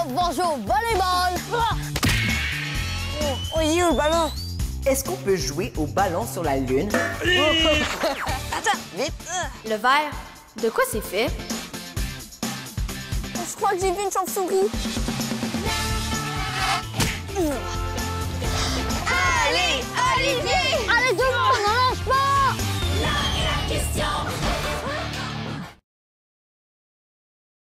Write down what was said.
on va jouer au volleyball! Oh, il est où le ballon? Est-ce qu'on peut jouer au ballon sur la Lune? Attends, vite! Le verre, de quoi c'est fait? Je crois que j'ai vu une chauve-souris.